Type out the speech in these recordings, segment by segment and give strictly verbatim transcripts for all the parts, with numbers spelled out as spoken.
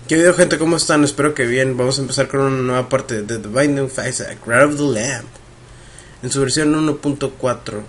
¿Qué video, gente? ¿Cómo están? Espero que bien. Vamos a empezar con una nueva parte de The Binding of Isaac, Wrath of the Lamb, en su versión uno punto cuatro.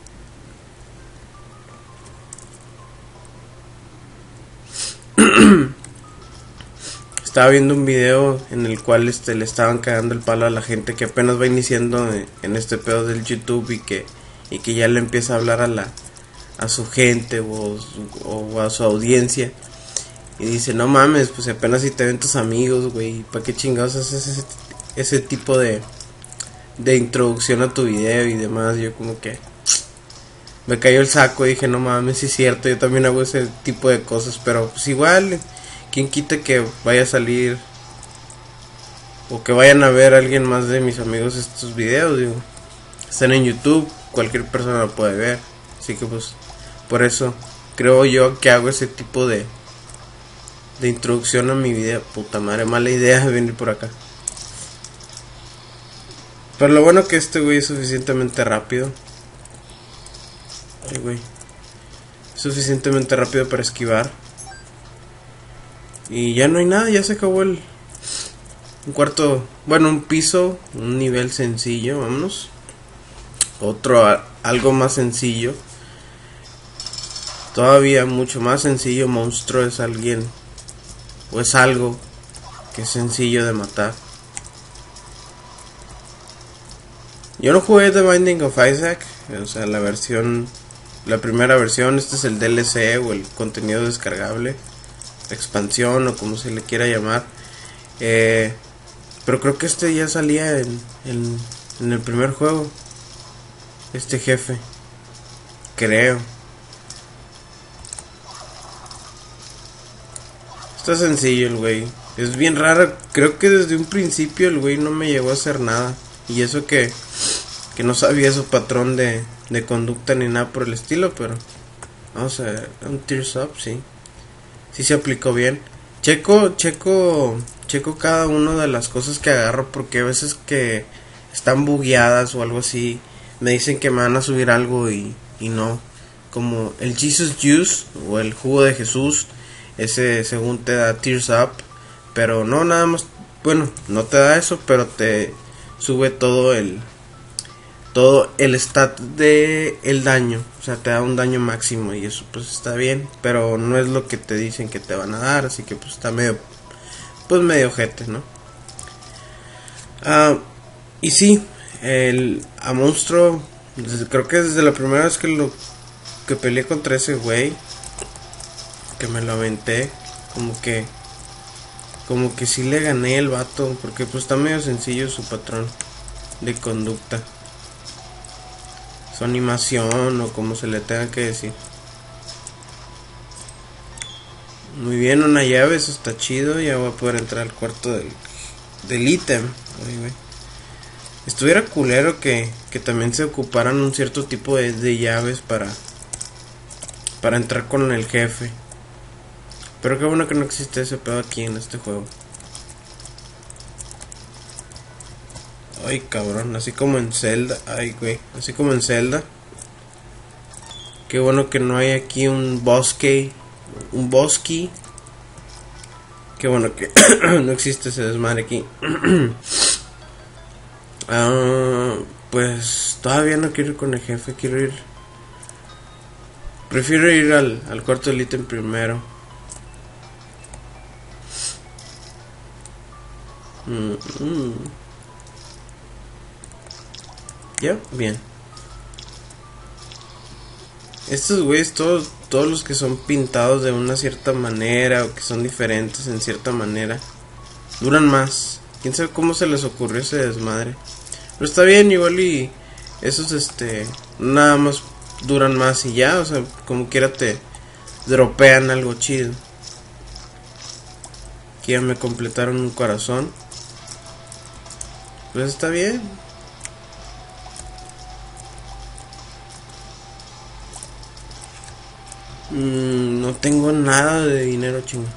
Estaba viendo un video en el cual este, le estaban cagando el palo a la gente que apenas va iniciando en este pedo del YouTube y que, y que ya le empieza a hablar a la a su gente o, o a su audiencia. Y dice, no mames, pues apenas si te ven tus amigos, güey, ¿para qué chingados haces ese, ese tipo de, de introducción a tu video y demás? Yo como que me cayó el saco y dije, no mames, sí es cierto, yo también hago ese tipo de cosas, pero pues igual, ¿quién quita que vaya a salir o que vayan a ver a alguien más de mis amigos estos videos? Digo, están en YouTube, cualquier persona lo puede ver, así que pues por eso creo yo que hago ese tipo de de introducción a mi video. Puta madre, mala idea venir por acá. Pero lo bueno que este güey es suficientemente rápido. Ay, güey. Suficientemente rápido para esquivar. Y ya no hay nada, ya se acabó el un cuarto, bueno, un piso, un nivel sencillo, vámonos. Otro a, algo más sencillo. Todavía mucho más sencillo. Monstruo es alguien o es algo que es sencillo de matar. Yo no jugué The Binding of Isaac, o sea, la versión, la primera versión. Este es el D L C o el contenido descargable, expansión o como se le quiera llamar. Eh, pero creo que este ya salía en, en, en el primer juego. Este jefe, creo. Está sencillo el güey. Es bien raro. Creo que desde un principio el güey no me llegó a hacer nada. Y eso que Que no sabía su patrón de, de conducta ni nada por el estilo. Pero vamos a ver. Un Tears Up, sí. Sí se aplicó bien. Checo, checo Checo cada una de las cosas que agarro, porque a veces que están bugueadas o algo así, me dicen que me van a subir algo y, y no. Como el Jesus Juice o el jugo de Jesús. Ese según te da Tears Up, pero no nada más, bueno, no te da eso, pero te sube todo el todo el stat de el daño, o sea, te da un daño máximo y eso pues está bien, pero no es lo que te dicen que te van a dar, así que pues está medio pues medio ojete, ¿no? Ah, y sí, el a monstruo, desde, creo que desde la primera vez que lo que peleé contra ese güey, que me lo aventé, como que como que sí le gané el vato, porque pues está medio sencillo su patrón de conducta, su animación o como se le tenga que decir. Muy bien, una llave, eso está chido. Ya voy a poder entrar al cuarto del del ítem. Estuviera culero que, que también se ocuparan un cierto tipo de, de llaves para para entrar con el jefe. Pero qué bueno que no existe ese pedo aquí en este juego. Ay, cabrón, así como en Zelda. Ay, güey, así como en Zelda. Qué bueno que no hay aquí un bosque. Un bosque. Qué bueno que no existe ese desmadre aquí. uh, Pues todavía no quiero ir con el jefe, quiero ir. Prefiero ir al, al cuarto del ítem primero. Mm, mm. Ya, bien. Estos güeyes, todos, todos los que son pintados de una cierta manera o que son diferentes en cierta manera, duran más. Quién sabe cómo se les ocurrió ese desmadre. Pero está bien, igual y esos este nada más duran más y ya, o sea, como quiera te dropean algo chido. Aquí ya me completaron un corazón. Pues está bien. Mm, no tengo nada de dinero, chingo.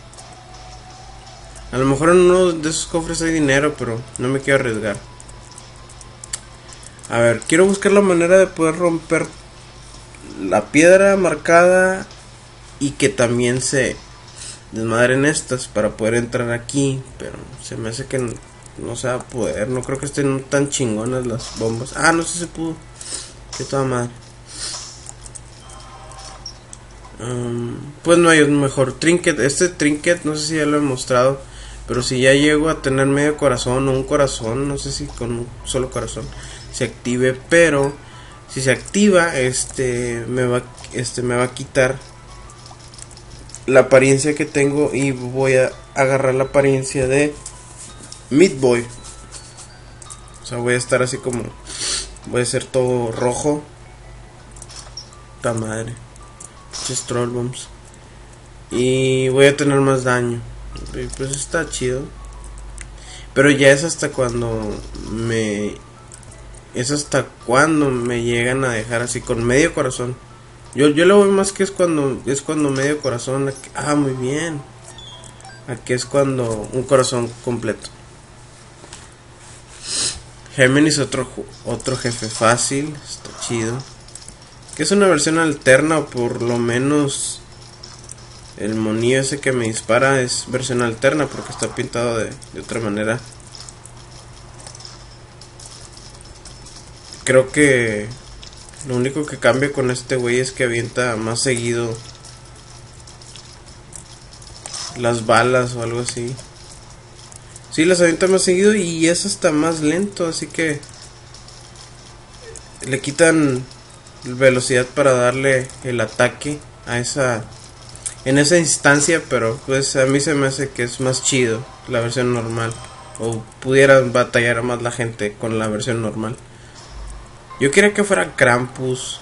A lo mejor en uno de esos cofres hay dinero, pero no me quiero arriesgar. A ver, quiero buscar la manera de poder romper la piedra marcada y que también se desmadren estas para poder entrar aquí, pero se me hace que no, no se va a poder. No creo que estén tan chingonas las bombas. Ah, no sé si se pudo. Que toda madre. Um, pues no hay un mejor trinket. Este trinket no sé si ya lo he mostrado, pero si ya llego a tener medio corazón o un corazón, no sé si con un solo corazón se active, pero si se activa, este me va este me va a quitar la apariencia que tengo y voy a agarrar la apariencia de Meat Boy. O sea, voy a estar así como, voy a ser todo rojo. Ta madre. Troll bombs. Y voy a tener más daño. Y pues está chido. Pero ya es hasta cuando me es hasta cuando me llegan a dejar así con medio corazón. Yo, yo lo veo más que es cuando es cuando medio corazón. Ah, muy bien. Aquí es cuando un corazón completo. Géminis, otro otro jefe fácil, está chido. Que es una versión alterna, o por lo menos el monillo ese que me dispara es versión alterna porque está pintado de, de otra manera. Creo que lo único que cambia con este güey es que avienta más seguido las balas o algo así. Sí, las avienta más seguido y es hasta más lento, así que le quitan velocidad para darle el ataque a esa en esa instancia, pero pues a mí se me hace que es más chido la versión normal, o pudiera batallar más la gente con la versión normal. Yo quería que fuera Krampus.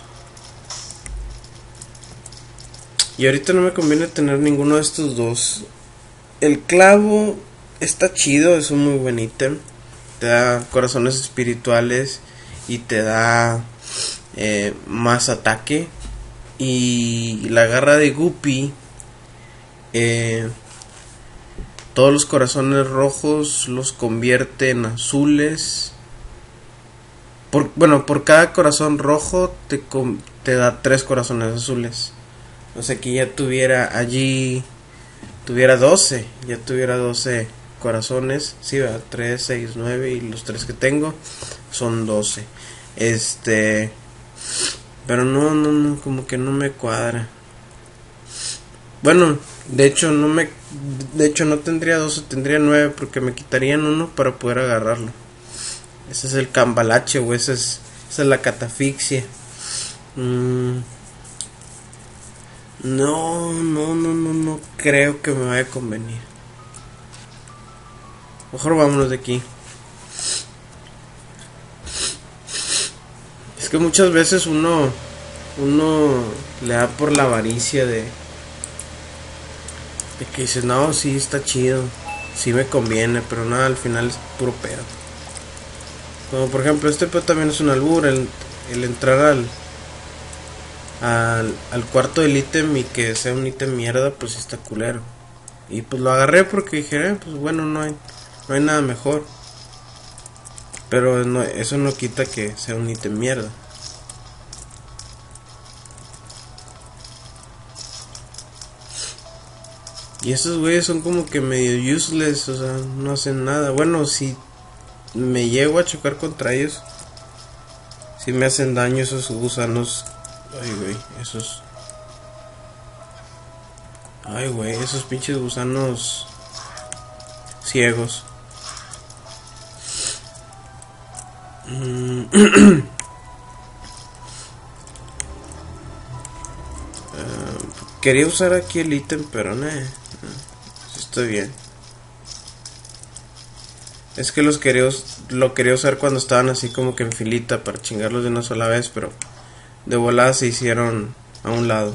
Y ahorita no me conviene tener ninguno de estos dos. El clavo está chido, es un muy buen ítem. Te da corazones espirituales y te da eh, más ataque. Y la garra de Guppy, eh, todos los corazones rojos los convierte en azules. Por, bueno, por cada corazón rojo te, te da tres corazones azules. O sea que ya tuviera allí, tuviera doce, ya tuviera doce corazones. Sí, va, tres, seis, nueve y los tres que tengo son doce. Este, pero no, no, no, como que no me cuadra. Bueno, de hecho no me, de hecho no tendría doce, tendría nueve porque me quitarían uno para poder agarrarlo. Ese es el cambalache, o esa es, esa es la catafixia. Mm. No, no, no, no, no creo que me vaya a convenir. Mejor vámonos de aquí. Es que muchas veces uno, uno le da por la avaricia de, de que dices, no, sí está chido, sí me conviene, pero nada, al final es puro pedo. Como por ejemplo, este pedo también es un albur, el, el entrar al Al, al cuarto del ítem y que sea un ítem mierda, pues está culero. Y pues lo agarré porque dije, eh, pues bueno, no hay, no hay nada mejor. Pero no, eso no quita que sea un ítem mierda. Y esos güeyes son como que medio useless, o sea, no hacen nada. Bueno, si me llego a chocar contra ellos, si me hacen daño esos gusanos. Ay, güey, esos... Ay, güey, esos pinches gusanos ciegos. Mm. uh, quería usar aquí el ítem, pero no, nah, estoy bien. Es que los quería, lo quería usar cuando estaban así como que en filita para chingarlos de una sola vez, pero de volada se hicieron a un lado.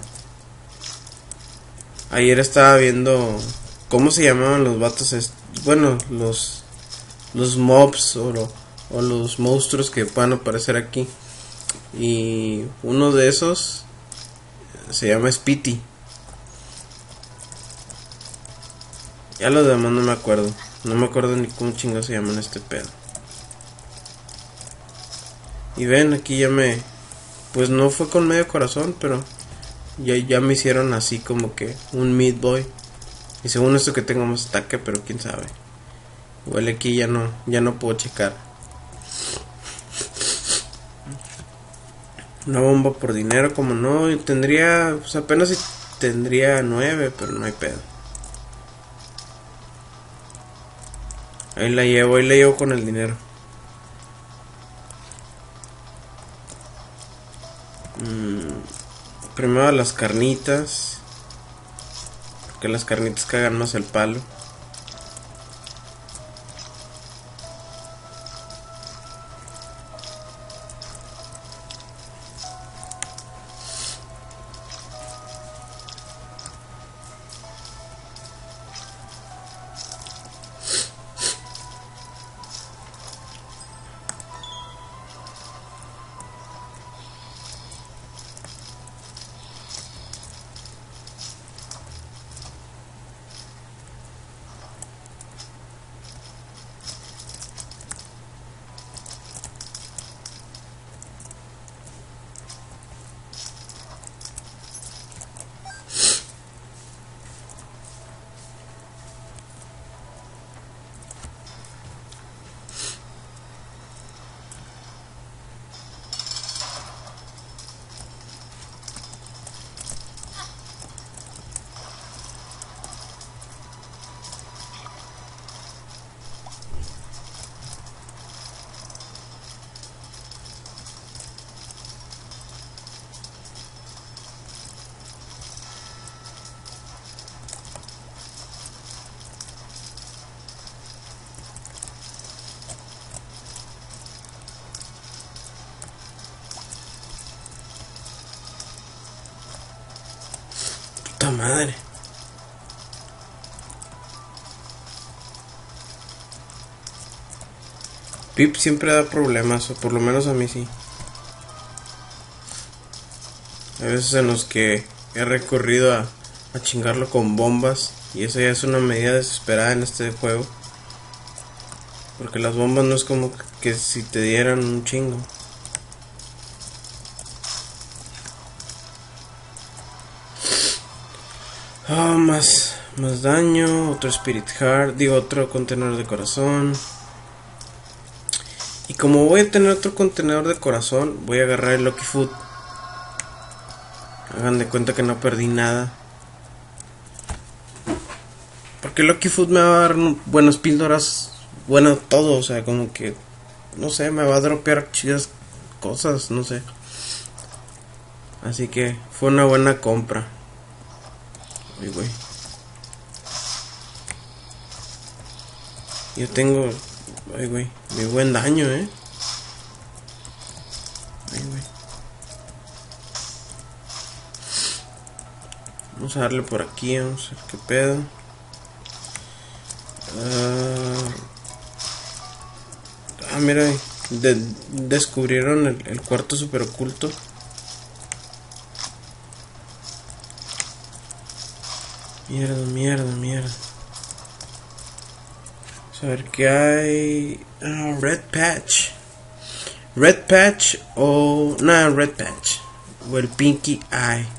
Ayer estaba viendo cómo se llamaban los vatos, bueno, los los mobs o, lo, o los monstruos que puedan aparecer aquí. Y uno de esos se llama Spitty. Ya los demás no me acuerdo. No me acuerdo ni cómo chingados se llaman este pedo. Y ven, aquí ya me... Pues no fue con medio corazón, pero ya, ya me hicieron así como que un Meat Boy. Y según esto que tengo más ataque, pero quién sabe. Igual aquí ya no, ya no puedo checar. Una bomba por dinero, como no. Tendría, pues apenas si tendría nueve, pero no hay pedo. Ahí la llevo, ahí la llevo con el dinero. Mm, primero las carnitas. Porque las carnitas cagan más el palo. Puta madre. Pip siempre da problemas, o por lo menos a mí sí. Hay veces en los que he recurrido a, a chingarlo con bombas. Y eso ya es una medida desesperada en este juego. Porque las bombas no es como que si te dieran un chingo. Ah, oh, más, más daño. Otro Spirit Heart. Digo, otro contenedor de corazón. Y como voy a tener otro contenedor de corazón, voy a agarrar el Lucky Food. Hagan de cuenta que no perdí nada. Porque Lucky Food me va a dar buenas píldoras. Bueno, todo, o sea, como que no sé, me va a dropear chidas cosas, no sé. Así que fue una buena compra. Ay, güey. Yo tengo, ay, güey, muy buen daño, eh. Ay, güey. Vamos a darle por aquí, vamos a ver qué pedo. Uh, ah, mira, de, descubrieron el, el cuarto super oculto. Mierda, mierda, mierda. Vamos a ver qué hay. Ah, Red Patch. Red Patch o... No, Red Patch. O el Pinky Eye.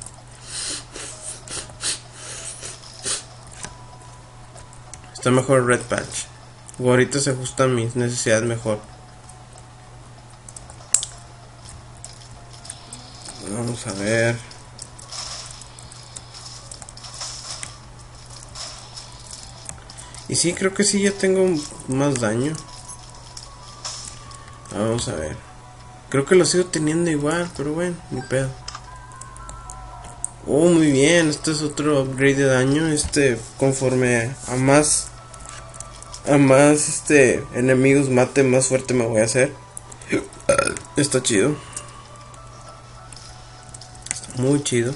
Está mejor Red Patch. O ahorita se ajusta a mis necesidades mejor. Vamos a ver. Y sí, creo que sí, ya tengo más daño. Vamos a ver. Creo que lo sigo teniendo igual, pero bueno, ni pedo. Oh, muy bien, este es otro upgrade de daño. Este, conforme a más A más este enemigos mate, más fuerte me voy a hacer. Está chido. Está muy chido.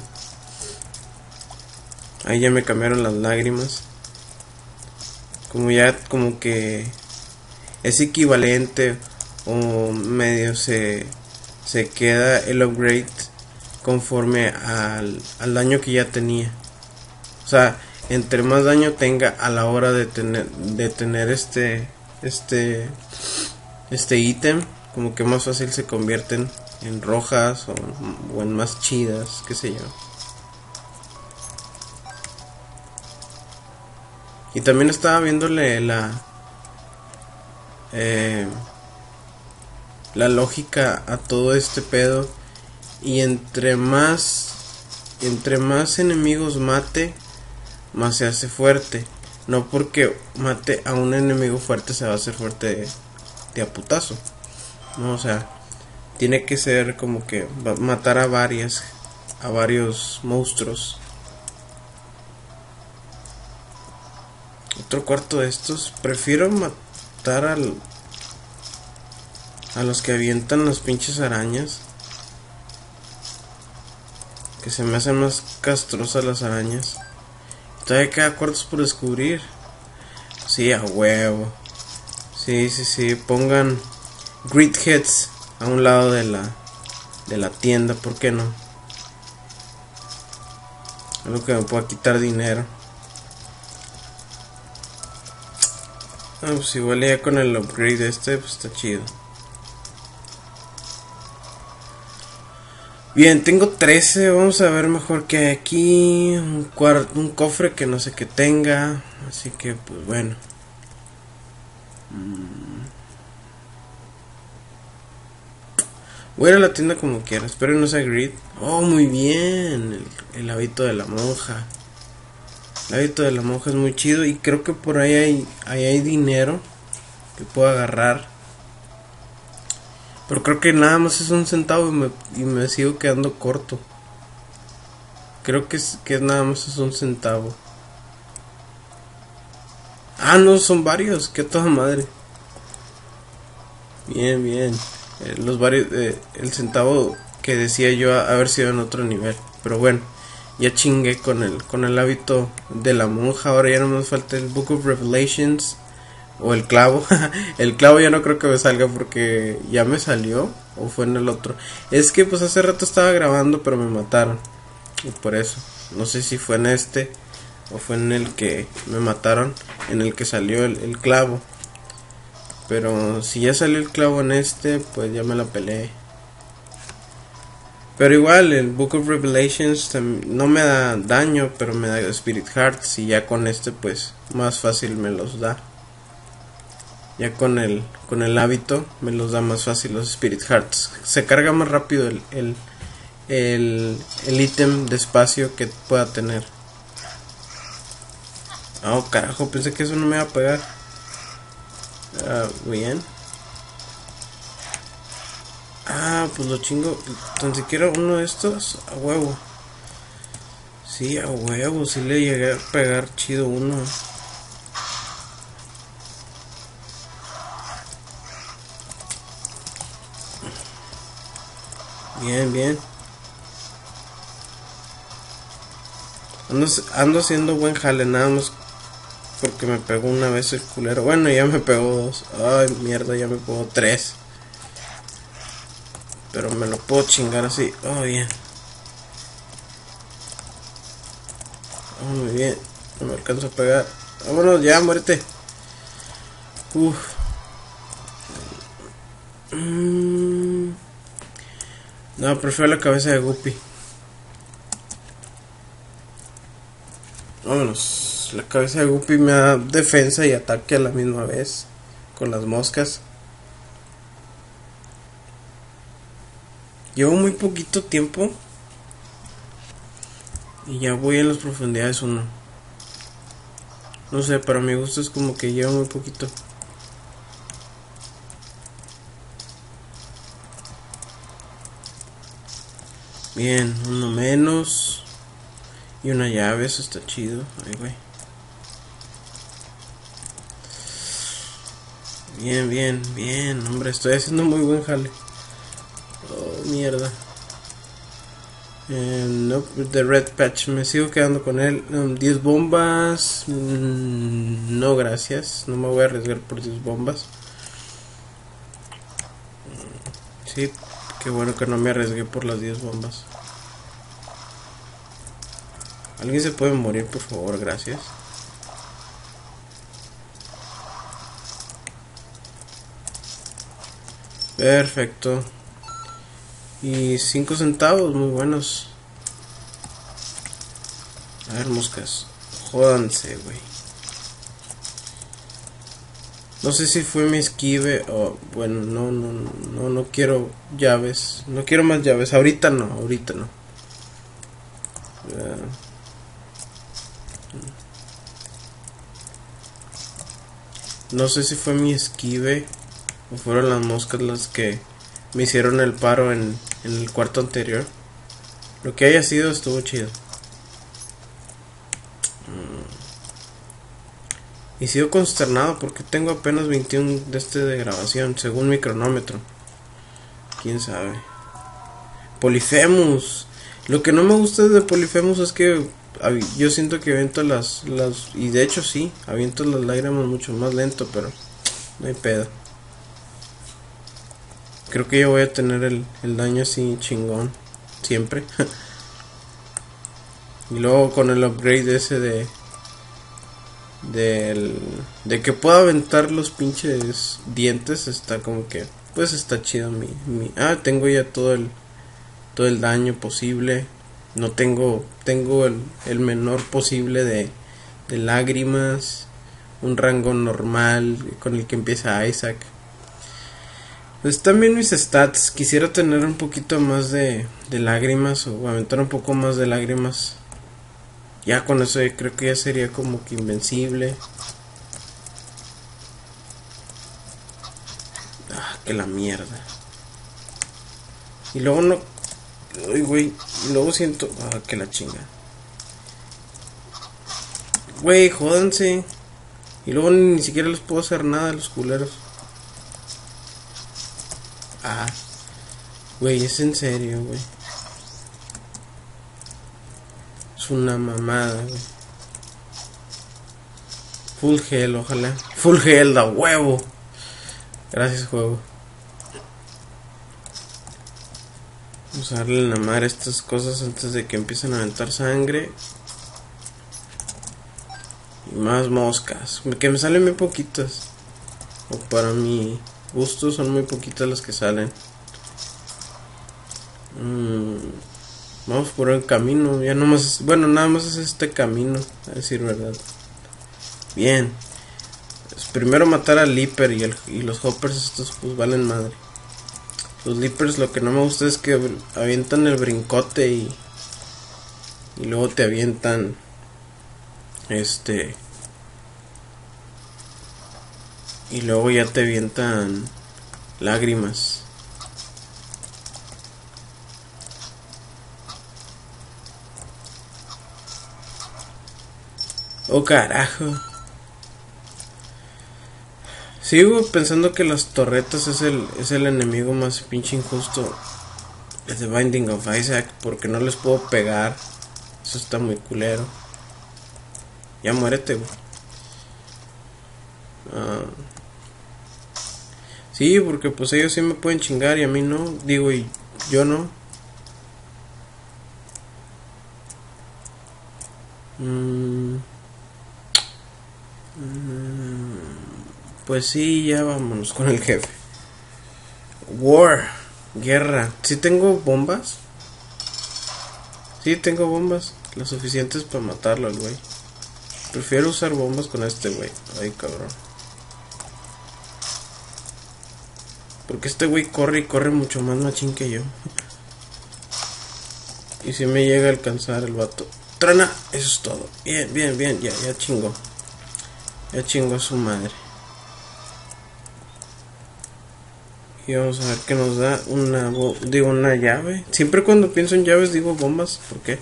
Ahí ya me cambiaron las lágrimas. Como ya, como que es equivalente o medio se, se queda el upgrade conforme al, al daño que ya tenía. O sea, entre más daño tenga a la hora de tener de tener este este este ítem, como que más fácil se convierten en rojas o, o en más chidas, qué sé yo. Y también estaba viéndole la eh, la lógica a todo este pedo. Y entre más entre más enemigos mate, más se hace fuerte. No porque mate a un enemigo fuerte se va a hacer fuerte de, de a putazo. No, o sea, tiene que ser como que matar a varias a varios monstruos. Otro cuarto de estos. Prefiero matar al a los que avientan las pinches arañas, que se me hacen más castrosas las arañas. Todavía queda cuartos por descubrir. Sí, a huevo. Sí, sí, sí. Pongan Grid Heads a un lado de la de la tienda, ¿por qué no? Algo que me pueda quitar dinero. Ah, pues igual ya con el upgrade este, pues está chido. Bien, tengo trece. Vamos a ver mejor que hay aquí. Un, cuarto, un cofre que no sé qué tenga. Así que, pues bueno. Voy a ir a la tienda como quiera. Espero no sea grid. Oh, muy bien. El, el hábito de la monja. El hábito de la monja es muy chido. Y creo que por ahí hay, ahí hay dinero que puedo agarrar. Pero creo que nada más es un centavo y me, y me sigo quedando corto. Creo que es, que nada más es un centavo. Ah, no, son varios. Que toda madre. Bien, bien. Eh, los varios, eh, el centavo que decía yo a, haber sido en otro nivel. Pero bueno, ya chingué con el, con el hábito de la monja. Ahora ya no me falta el Book of Revelations. O el clavo. El clavo ya no creo que me salga porque ya me salió. O fue en el otro. Es que pues hace rato estaba grabando pero me mataron. Y por eso. No sé si fue en este. O fue en el que me mataron. En el que salió el, el clavo. Pero si ya salió el clavo en este, pues ya me la peleé. Pero igual el Book of Revelations no me da daño, pero me da Spirit Hearts. Y ya con este pues más fácil me los da. Ya con el con el hábito me los da más fácil los Spirit Hearts. Se carga más rápido el el el, el ítem de espacio que pueda tener. Oh, carajo, pensé que eso no me iba a pegar. Ah, bien. Ah, pues lo chingo. Tan siquiera uno de estos. A huevo. Sí, a huevo. Sí le llegué a pegar chido uno. Bien, bien. Ando, ando haciendo buen jale, nada más porque me pegó una vez el culero. Bueno, ya me pegó dos. Ay, mierda, ya me pegó tres. Pero me lo puedo chingar así. Oh, bien. Oh, muy bien. No me alcanzo a pegar. Vámonos, ya, muérete. Uff. Mm. No, prefiero la cabeza de Guppy. Vámonos. La cabeza de Guppy me da defensa y ataque a la misma vez. Con las moscas. Llevo muy poquito tiempo. Y ya voy en las profundidades uno. No sé, para mi gusto es como que llevo muy poquito. Bien, uno menos. Y una llave, eso está chido. Ay, güey. Bien, bien, bien. Hombre, estoy haciendo muy buen jale. Oh, mierda. Eh, no, The Red Patch. Me sigo quedando con él. Um, diez bombas. Mm, no, gracias. No me voy a arriesgar por diez bombas. Sí, qué bueno que no me arriesgué por las diez bombas. ¿Alguien se puede morir, por favor? Gracias. Perfecto. Y cinco centavos, muy buenos. A ver, moscas. Jódanse, güey. No sé si fue mi esquive o... Bueno, no, no, no, no quiero llaves. No quiero más llaves. Ahorita no, ahorita no. Uh, no sé si fue mi esquive o fueron las moscas las que me hicieron el paro en, en el cuarto anterior. Lo que haya sido estuvo chido. Y sigo consternado porque tengo apenas veintiuno de este de grabación, según mi cronómetro. Quién sabe. Polyphemus. Lo que no me gusta de Polyphemus es que yo siento que aviento las, las... Y de hecho sí, aviento las lágrimas mucho más lento, pero no hay pedo. Creo que yo voy a tener el, el daño así chingón. Siempre. Y luego con el upgrade ese de... Del, de que pueda aventar los pinches dientes, está como que pues está chido mi, mi ah tengo ya todo el todo el daño posible. No tengo tengo el, el menor posible de, de lágrimas, un rango normal con el que empieza Isaac. Pues también mis stats, quisiera tener un poquito más de, de lágrimas o aventar un poco más de lágrimas. Ya con eso creo que ya sería como que invencible. Ah, que la mierda. Y luego no... Uy, güey. Y luego siento... Ah, que la chinga. Güey, jódanse. Y luego ni siquiera les puedo hacer nada a los culeros. Ah. Güey, es en serio, güey. Es una mamada, güey. Full gel, ojalá. Full gel, da huevo. Gracias, juego. Vamos a darle la madre a estas cosas antes de que empiecen a aventar sangre. Y más moscas. Que me salen muy poquitas. O para mi gusto son muy poquitas las que salen. Mmm... Vamos por el camino, ya nomás, bueno, nada más es este camino, a decir verdad. Bien. Pues primero matar al Leaper y, el, y los hoppers estos pues valen madre. Los Leapers lo que no me gusta es que avientan el brincote y, y luego te avientan este y luego ya te avientan lágrimas. Oh carajo. Sigo pensando que las torretas es el, es el enemigo más pinche injusto de The Binding of Isaac, porque no les puedo pegar. Eso está muy culero. Ya muérete, güey. Uh, sí, porque pues ellos sí me pueden chingar y a mí no. Digo, y yo no. Mm. Pues sí, ya vámonos con el jefe. War, guerra. ¿Sí tengo bombas? Sí, tengo bombas. Las suficientes para matarlo al güey. Prefiero usar bombas con este güey. Ay, cabrón. Porque este güey corre y corre mucho más machín que yo. Y si me llega a alcanzar el vato. Trana, eso es todo. Bien, bien, bien, ya, ya chingó. Ya chingó a su madre. Y vamos a ver qué nos da una, digo, una llave. Siempre cuando pienso en llaves digo bombas. ¿Por qué?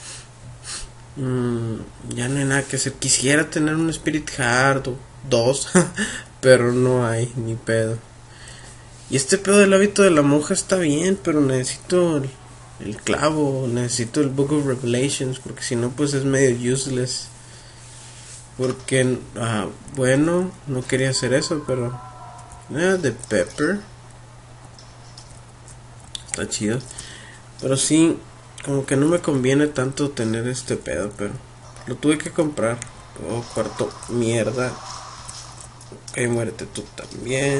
Mm, ya no hay nada que hacer. Quisiera tener un Spirit Heart o dos. Pero no hay, ni pedo. Y este pedo del hábito de la monja está bien. Pero necesito el, el clavo. Necesito el Book of Revelations. Porque si no pues es medio useless. Porque, ah, bueno, no quería hacer eso. Pero eh, de Pepper está chido. Pero sí, como que no me conviene tanto tener este pedo. Pero lo tuve que comprar. Oh, cuarto mierda. Ok, muérete tú también.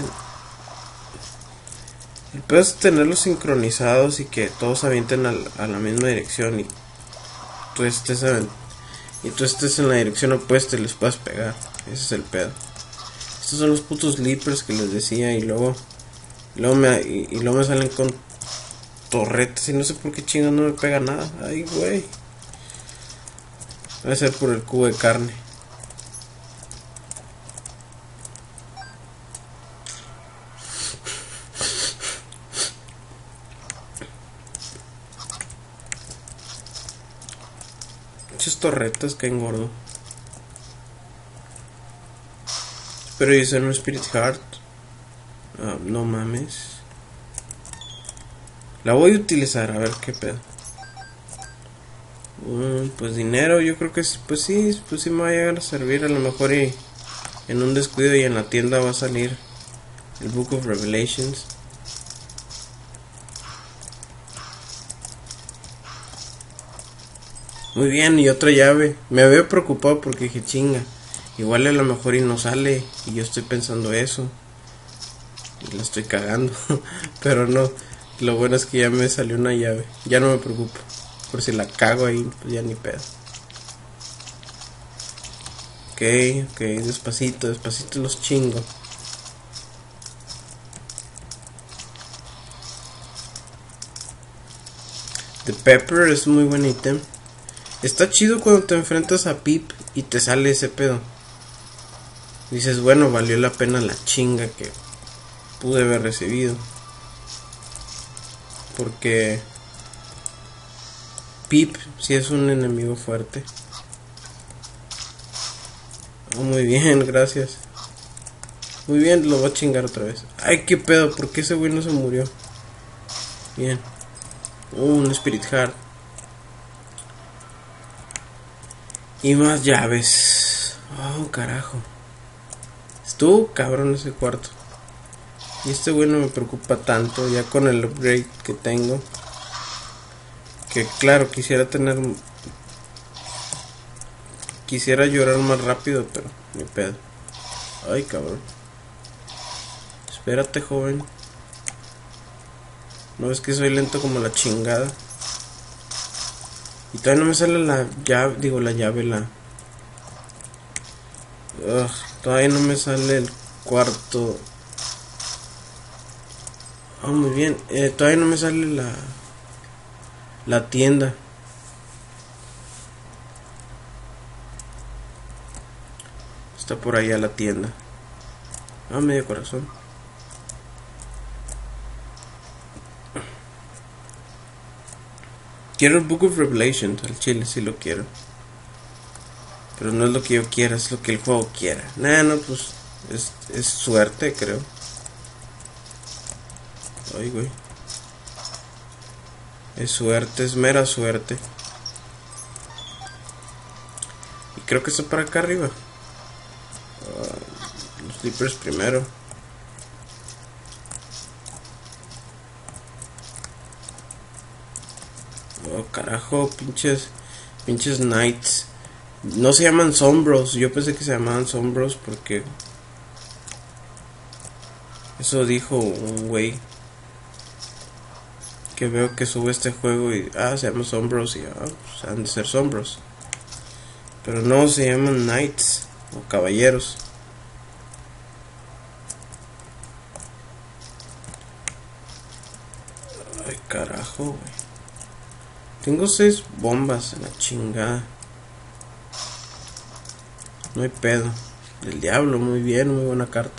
El pedo es tenerlos sincronizados y que todos avienten a la, a la misma dirección. Y tú estés a, y tú estés en la dirección opuesta y les puedas pegar. Ese es el pedo. Estos son los putos Leapers que les decía. Y luego, y luego, me, y, y luego me salen con torretas. Y no sé por qué chingas no me pega nada. Ay, güey. Debe ser por el cubo de carne. Muchas torretas que engordo. Pero hice un Spirit Heart. Ah, no mames. La voy a utilizar, a ver qué pedo. Mm, pues dinero, yo creo que pues sí, pues sí me va a llegar a servir. A lo mejor y en un descuido y en la tienda va a salir el Book of Revelations. Muy bien, y otra llave. Me había preocupado porque dije, chinga, igual a lo mejor y no sale. Y yo estoy pensando eso. Y la estoy cagando. Pero no, lo bueno es que ya me salió una llave. Ya no me preocupo. Por si la cago ahí, pues ya ni pedo. Ok, ok, despacito, despacito los chingo. The Pepper es muy buen ítem. Está chido cuando te enfrentas a Pip y te sale ese pedo. Dices, bueno, valió la pena la chinga que pude haber recibido. Porque Pip sí es un enemigo fuerte. Oh, muy bien, gracias. Muy bien, lo voy a chingar otra vez. Ay, qué pedo, ¿por qué ese güey no se murió? Bien. Uh, un Spirit Heart. Y más llaves. Oh, carajo. Estuvo cabrón ese cuarto. Y este güey no me preocupa tanto. Ya con el upgrade que tengo. Que claro, quisiera tener... Quisiera llorar más rápido, pero ni pedo. Ay, cabrón. Espérate, joven. No es que soy lento como la chingada. Y todavía no me sale la llave, digo la llave, la... Ugh, todavía no me sale el cuarto. Ah, oh, muy bien. Eh, todavía no me sale la... La tienda. Está por allá la tienda. Ah, medio corazón. Quiero el Book of Revelations, al chile sí lo quiero. Pero no es lo que yo quiera, es lo que el juego quiera. Nah, no, pues es, es suerte, creo. Ay, güey. Es suerte, es mera suerte. Y creo que está para acá arriba. Uh, los Leapers primero. Oh, carajo, pinches, pinches Knights. No se llaman Sombros. Yo pensé que se llamaban Sombros porque eso dijo un güey que veo que sube este juego y ah, se llama Sombros y ah, pues han de ser Sombros. Pero no, se llaman Knights o Caballeros. Ay, carajo, güey. Tengo seis bombas en la chingada. No hay pedo. El diablo, muy bien, muy buena carta.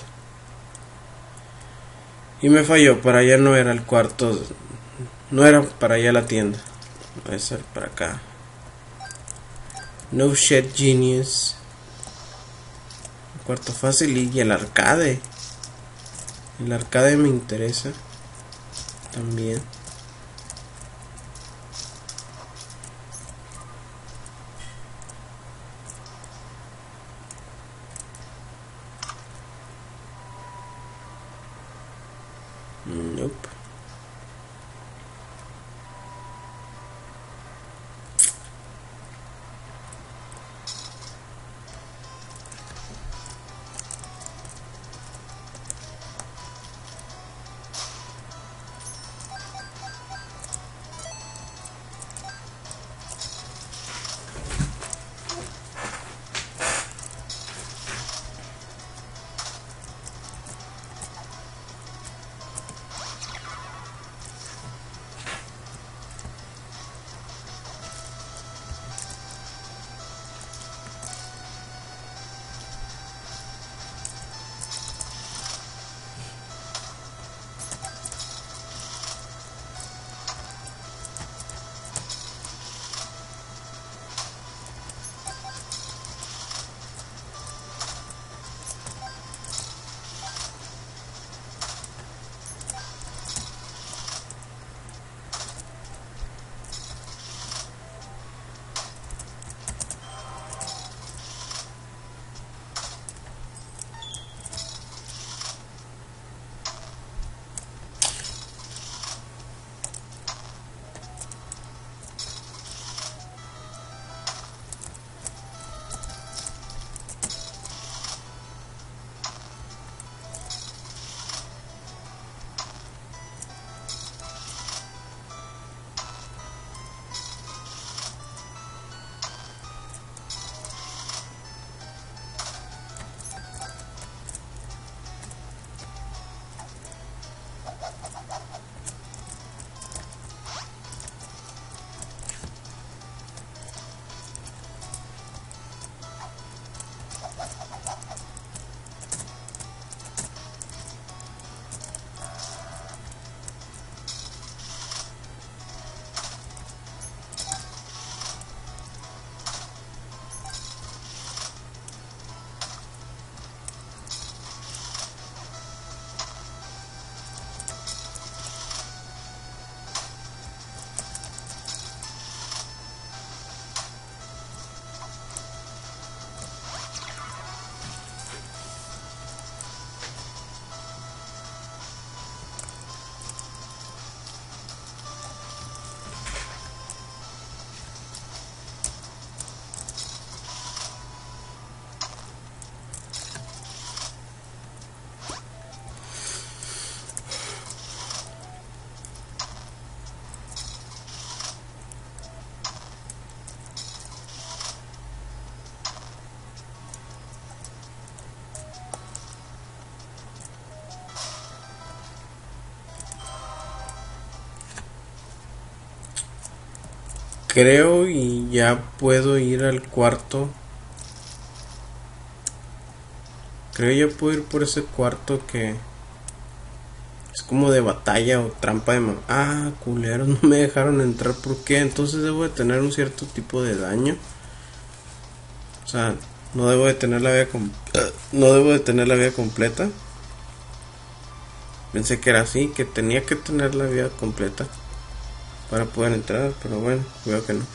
Y me falló, para allá no era el cuarto. No era para allá la tienda. Debe ser para acá. No shit, genius. El cuarto fácil y el arcade. El arcade me interesa. También. Nope. creo y ya puedo ir al cuarto. Creo ya puedo ir por ese cuarto que es como de batalla o trampa de mamá. Ah, culeros, no me dejaron entrar. ¿Por qué? Entonces debo de tener un cierto tipo de daño. O sea, no debo de tener la vida com no debo de tener la vida completa. Pensé que era así, que tenía que tener la vida completa para poder entrar, pero bueno, veo que no.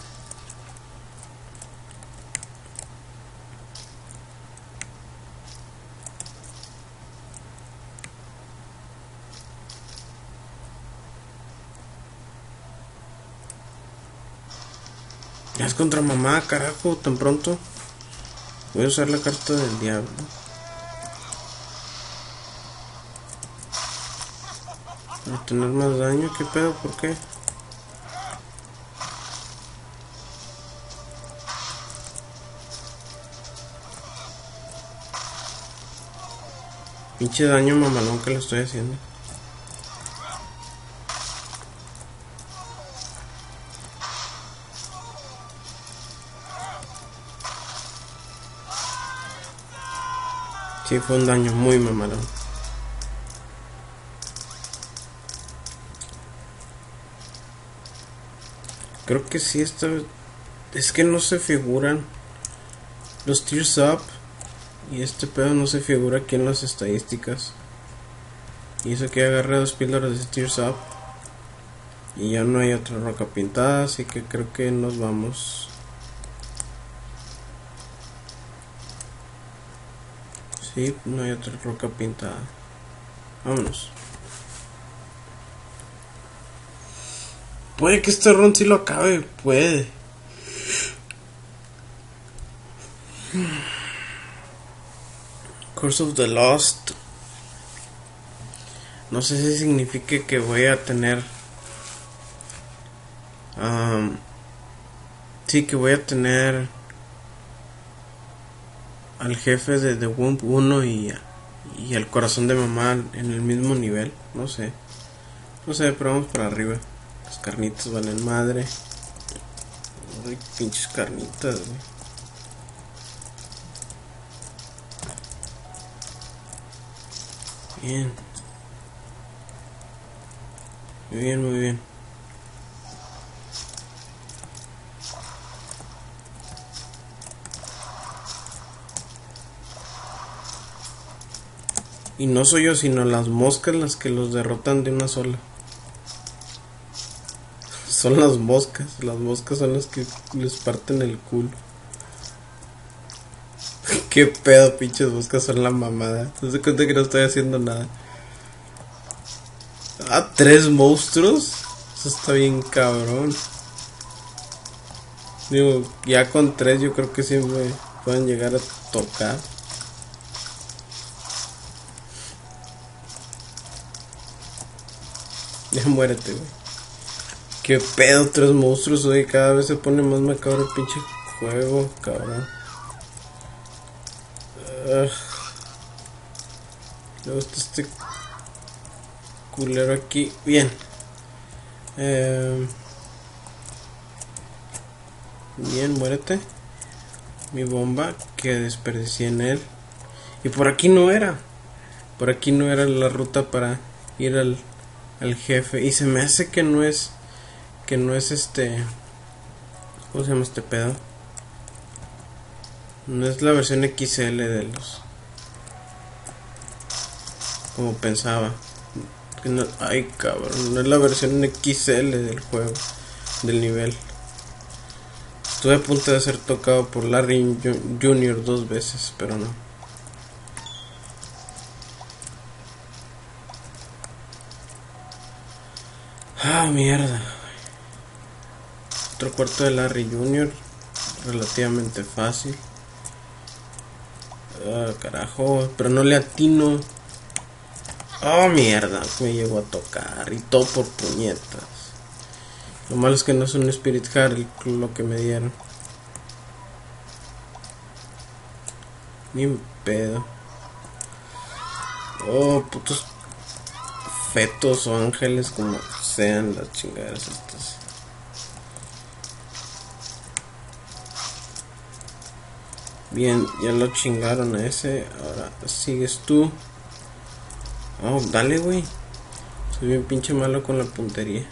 Ya es contra mamá, carajo, tan pronto. Voy a usar la carta del diablo. Para tener más daño, ¿qué pedo? ¿Por qué? Pinche daño mamalón que le estoy haciendo. Sí, fue un daño muy mamalón. Creo que sí, esta vez. Es que no se figuran los Tears Up. Y este pedo no se figura aquí en las estadísticas. Y eso que agarré dos píldoras de Tears Up. Y ya no hay otra roca pintada. Así que creo que nos vamos. Sí, no hay otra roca pintada. Vámonos. Puede que este run sí lo acabe. Puede. Curse of the Lost. No sé si significa que voy a tener um, sí, que voy a tener al jefe de The Womb uno y, y el corazón de mamá en el mismo nivel. No sé. No sé, pero vamos para arriba. Las carnitas valen madre. Ay, pinches carnitas, güey. Bien. Muy bien, muy bien. Y no soy yo, sino las moscas las que los derrotan de una sola. Son las moscas. Las moscas son las que les parten el culo. Qué pedo, pinches moscas son la mamada. No se cuenta que no estoy haciendo nada. Ah, tres monstruos. Eso está bien cabrón. Digo, ya con tres yo creo que sí me pueden llegar a tocar. Ya muérete, güey. Qué pedo, tres monstruos, güey. Cada vez se pone más macabro el pinche juego, cabrón. Uh, luego está este culero aquí. Bien. Eh, bien, muérete. Mi bomba que desperdicié en él. Y por aquí no era. Por aquí no era la ruta para ir al, al jefe. Y se me hace que no es. Que no es este. ¿Cómo se llama este pedo? No es la versión X L de los. Como pensaba. Que no, ay, cabrón. No es la versión X L del juego. Del nivel. Estuve a punto de ser tocado por Larry Junior dos veces, pero no. Ah, mierda. Otro cuarto de Larry Junior Relativamente fácil. Ah, carajo. Pero no le atino. Oh, mierda. Me llegó a tocar. Y todo por puñetas. Lo malo es que no es un Spirit Heart lo que me dieron. Ni un pedo. Oh, putos fetos o ángeles, como sean las chingaderas estas. Bien, ya lo chingaron a ese. Ahora sigues tú. Oh, dale, güey. Soy bien pinche malo con la puntería.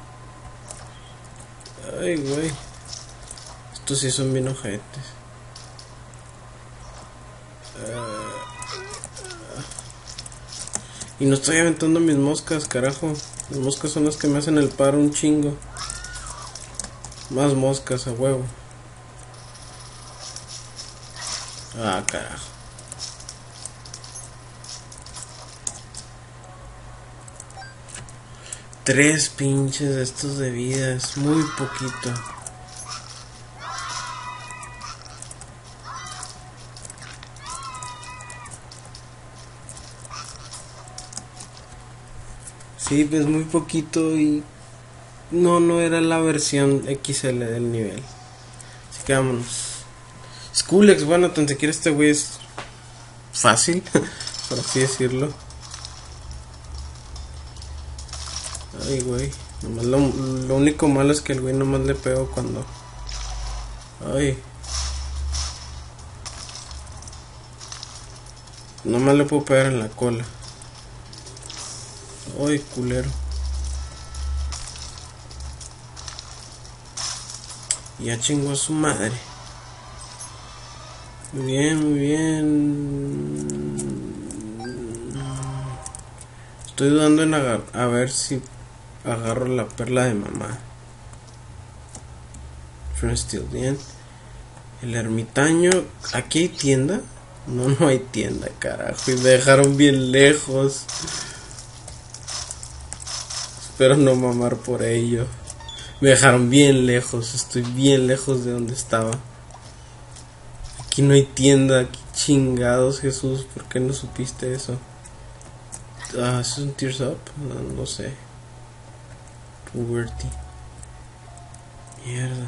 Ay, güey. Estos sí son bien ojetes. Uh, y no estoy aventando mis moscas, carajo. Las moscas son las que me hacen el paro un chingo. Más moscas a huevo. Ah, carajo. Tres pinches de estos de vida. Es muy poquito. Sí, es muy poquito y no, no era la versión X L del nivel. Así que vámonos. Skulex, bueno, tan siquiera este güey es fácil, por así decirlo. Ay, güey. Nomás lo, lo único malo es que el güey nomás le pego cuando... Ay. Nomás le puedo pegar en la cola. Ay, culero. Ya chingó a su madre. Muy bien, muy bien. Estoy dudando en agar a ver si agarro la perla de mamá. Friend Still bien. El ermitaño. ¿Aquí hay tienda? No, no hay tienda, carajo. Y me dejaron bien lejos. Espero no mamar por ello. Me dejaron bien lejos. Estoy bien lejos de donde estaba. Aquí no hay tienda. Aquí chingados, Jesús. ¿Por qué no supiste eso? Ah, ¿es un Tears Up? No, no sé. Puberty. Mierda.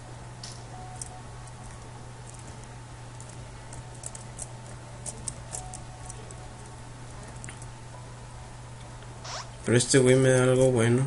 Pero este güey me da algo bueno.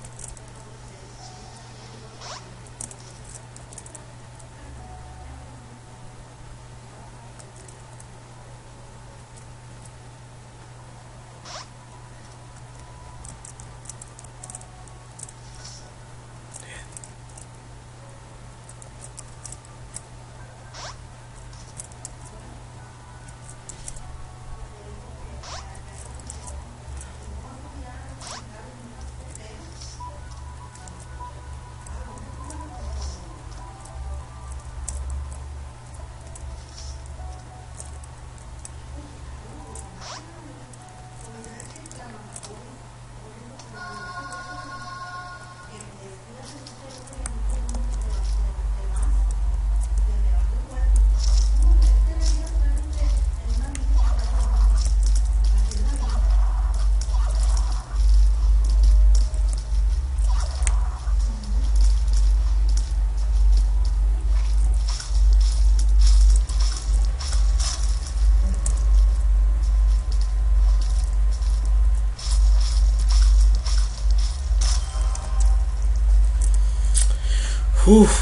Uf.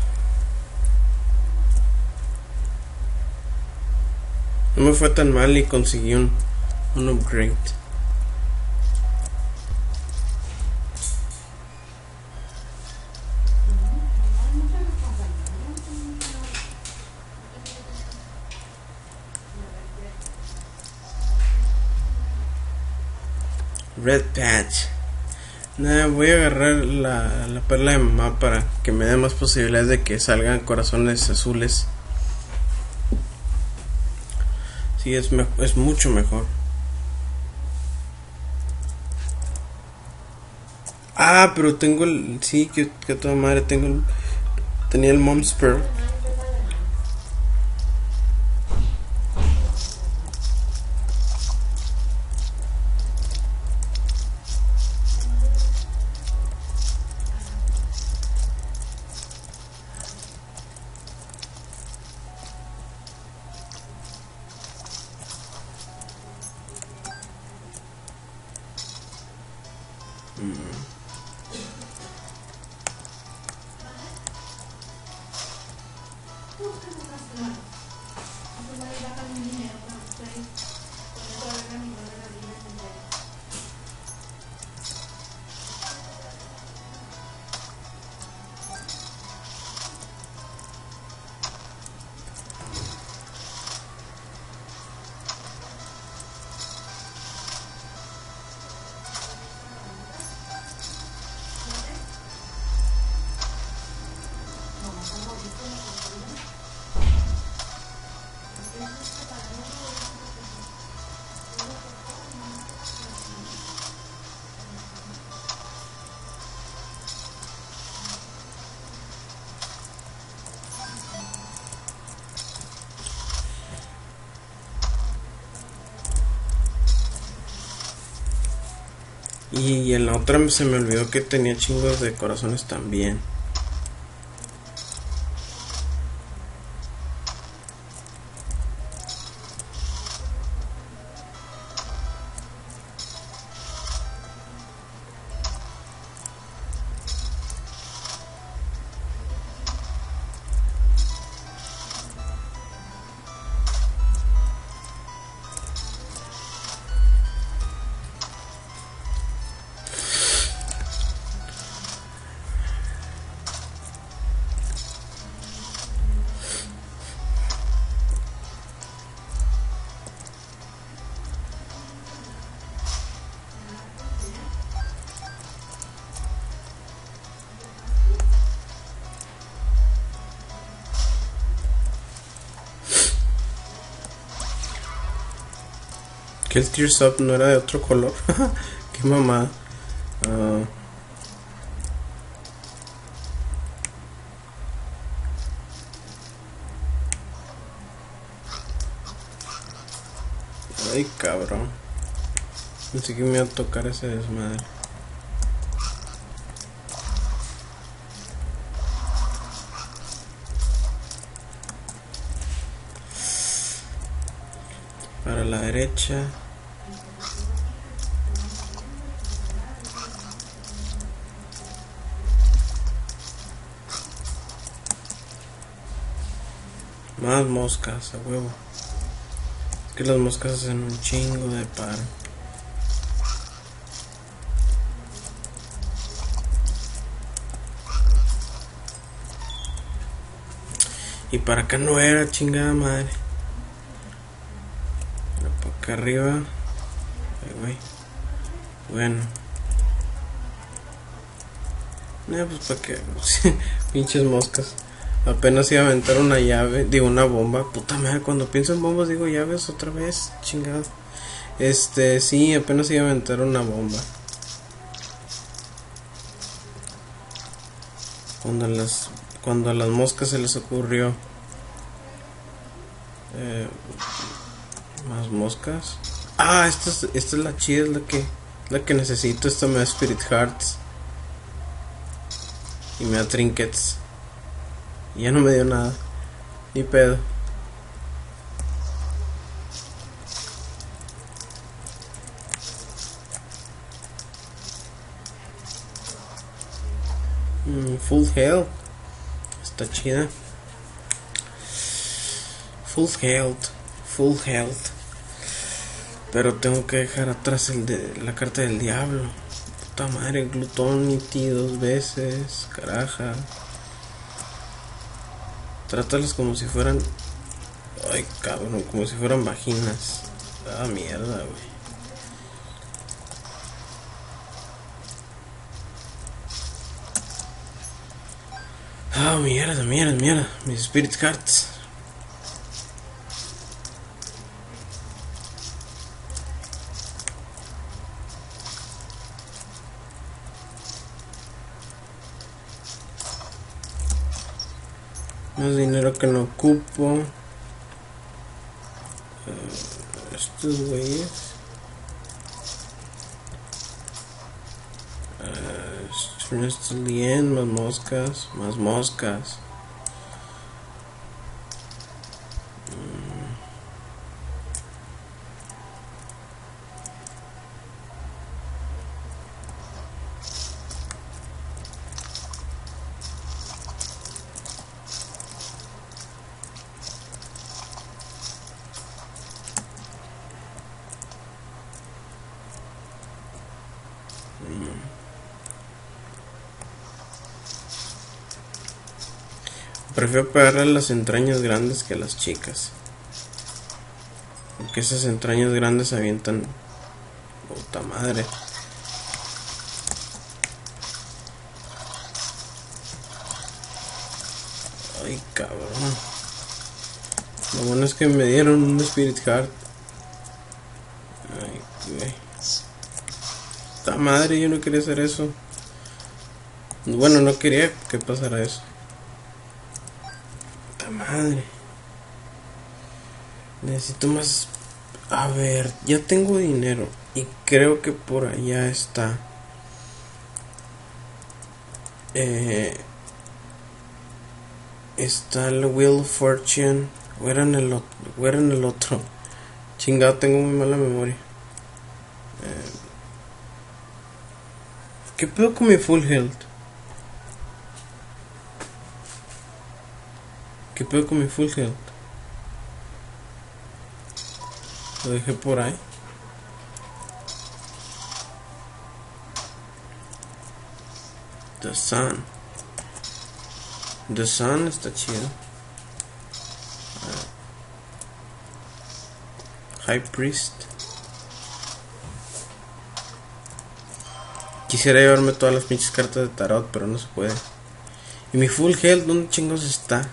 No me fue tan mal y conseguí un, un upgrade. Red Patch. Nada, voy a agarrar la, la perla de mamá para que me dé más posibilidades de que salgan corazones azules. Sí, es, me, es mucho mejor. Ah, pero tengo el... Sí, que, que toda madre tengo el... Tenía el Mom's Pearl. Y en la otra se me olvidó que tenía chingos de corazones también. Que el Tears Up no era de otro color. Qué mamada. Uh, ay, cabrón. Pensé que me iba a tocar ese desmadre. Para la derecha. Más moscas, a huevo. Es que las moscas hacen un chingo de paro. Y para acá no era, chingada madre. Pero para acá arriba. Ay, güey. Bueno. Eh, pues para qué. Pinches moscas. Apenas iba a aventar una llave, digo una bomba. Puta madre, cuando pienso en bombas digo llaves otra vez, chingado. Este, sí, apenas iba a aventar una bomba. Cuando a las, cuando a las moscas se les ocurrió. Eh, más moscas. Ah, esta es, esta es la chida, es la que, la que necesito. Esta me da Spirit Hearts. Y me da Trinkets. Y ya no me dio nada. Ni pedo. Mm, full health. Está chida. Full health. Full health. Pero tengo que dejar atrás el de la carta del diablo. Puta madre, Glutonity dos veces. Caraja. Trátalas como si fueran. Ay, cabrón, como si fueran vaginas. Ah, mierda, güey. Ah, mierda, mierda, mierda. Mis Spirit Hearts. Más dinero que no ocupo. Uh, estos güeyes. Uh, esto bien, más moscas, más moscas. Prefiero pegarle a las entrañas grandes que a las chicas. Porque esas entrañas grandes avientan. Puta madre. Ay, cabrón. Lo bueno es que me dieron un Spirit Heart. Ay, güey. Puta madre, yo no quería hacer eso. Bueno, no quería que pasara eso. Madre, necesito más. A ver, ya tengo dinero. Y creo que por allá está. Eh, está el Wheel of Fortune. O era en el, o era en el otro. Chingado, tengo muy mala memoria. Eh, ¿Qué pedo con mi full health? ¿Qué pedo con mi full health? Lo dejé por ahí. The Sun. The Sun está chido. Uh, High Priest. Quisiera llevarme todas las pinches cartas de tarot, pero no se puede. Y mi full health, ¿dónde chingos está?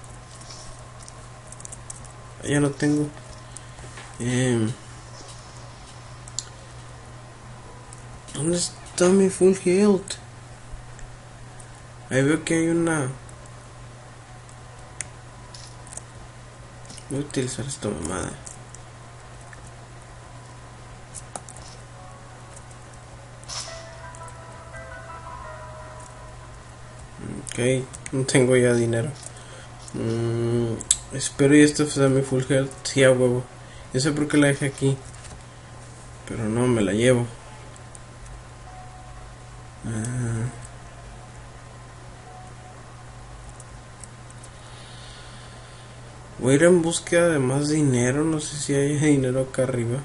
Ya no tengo. Eh, ¿Dónde está mi full health? Ahí veo que hay una. Voy a utilizar esta mamada. Ok, no tengo ya dinero. Mm, espero y esta sea mi full health. Sí, a huevo. Yo sé por qué la dejé aquí, pero no me la llevo. Ah. Voy a ir en búsqueda de más dinero. No sé si hay dinero acá arriba.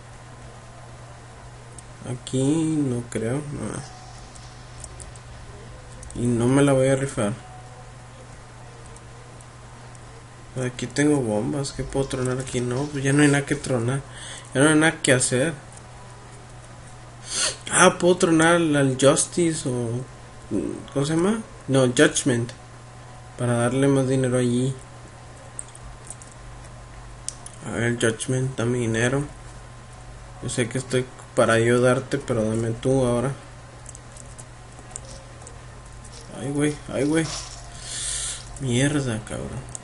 Aquí no creo. No. Y no me la voy a rifar. Aquí tengo bombas. ¿Qué puedo tronar aquí? No, pues ya no hay nada que tronar. Ya no hay nada que hacer. Ah, puedo tronar al Justice o... ¿Cómo se llama? No, Judgment. Para darle más dinero allí. A ver, Judgment, dame dinero. Yo sé que estoy para ayudarte, pero dame tú ahora. Ay, güey, ay, güey. Mierda, cabrón.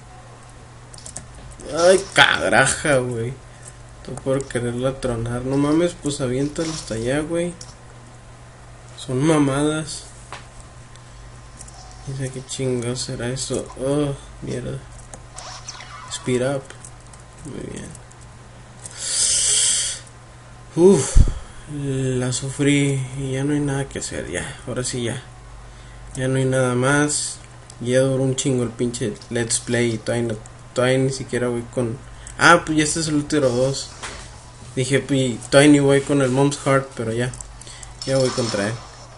Ay, caraja, güey. Tú por quererla tronar. No mames, pues aviéntalo hasta allá, güey. Son mamadas. No sé qué chingados será eso. Oh, mierda. Speed up. Muy bien. Uff. La sufrí y ya no hay nada que hacer. Ya, ahora sí ya. Ya no hay nada más. Ya duró un chingo el pinche Let's Play y todavía, no, todavía ni siquiera voy con... Ah, pues ya este es el último dos. Dije, pues todavía ni voy con el Mom's Heart, pero ya. Ya voy contra él.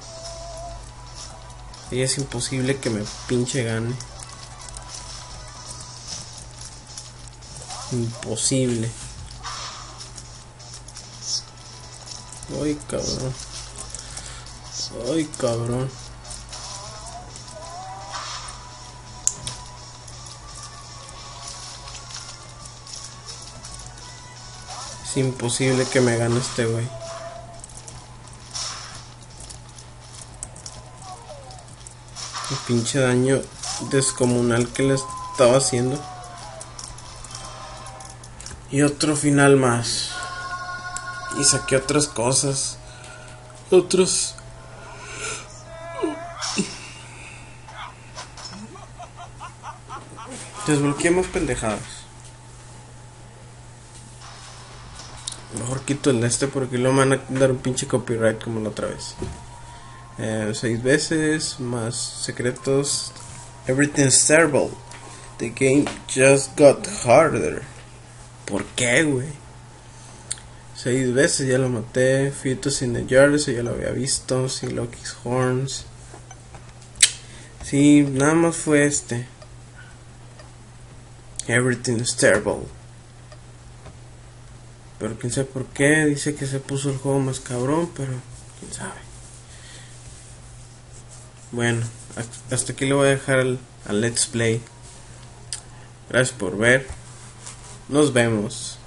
Y es imposible que me pinche gane. Imposible. Ay, cabrón. Ay, cabrón. Es imposible que me gane este güey. El pinche daño descomunal que le estaba haciendo. Y otro final más. Y saqué otras cosas. Otros. Desbloqueamos pendejadas. Mejor quito el de este porque luego me van a dar un pinche copyright como la otra vez. Eh, seis veces más secretos. Everything's terrible. The game just got harder. ¿Por qué, güey? Seis veces ya lo maté. Fetus in the Jar, eso ya lo había visto. Sin Loki's Horns. Sí, nada más fue este. Everything's terrible. Pero quién sabe por qué. Dice que se puso el juego más cabrón, pero quién sabe. Bueno, hasta aquí le voy a dejar al, al Let's Play. Gracias por ver. Nos vemos.